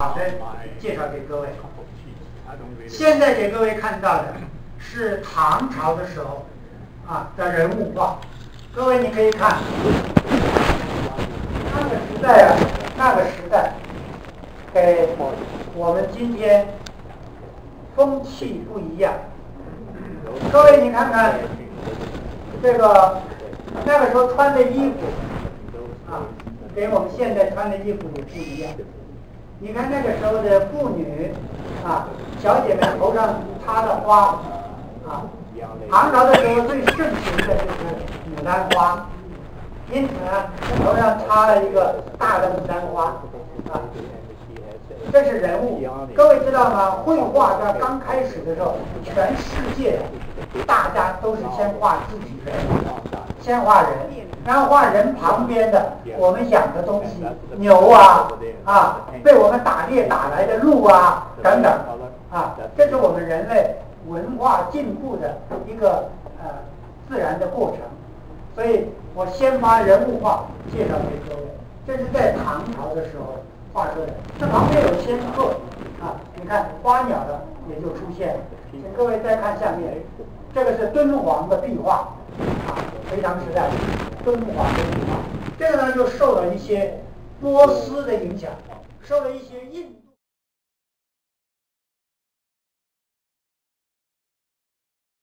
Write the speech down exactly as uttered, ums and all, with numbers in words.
好的介绍给各位。现在给各位看到的是唐朝的时候啊的人物画。各位你可以看，那个时代啊，那个时代给我们今天风气不一样。各位你看看这个那个时候穿的衣服啊，跟我们现在穿的衣服也不一样。你看那个时候的妇女啊，小姐们头上插的花啊，唐朝的时候最盛行的就是牡丹花，因此呢，头上插了一个大的牡丹花啊。这是人物，各位知道吗？绘画在刚开始的时候，全世界大家都是先画自己人，先画人，然后画人旁边的我们养的东西，牛啊啊，被我们打猎打来的鹿啊等等啊，这是我们人类文化进步的一个呃自然的过程。所以我先把人物画介绍给各位，这是在唐朝的时候画出来的。这旁边有仙鹤啊，你看花鸟的也就出现了。请各位再看下面，这个是敦煌的壁画啊，非常时代，敦煌的壁画。这个呢就受了一些波斯的影响，受了一些印。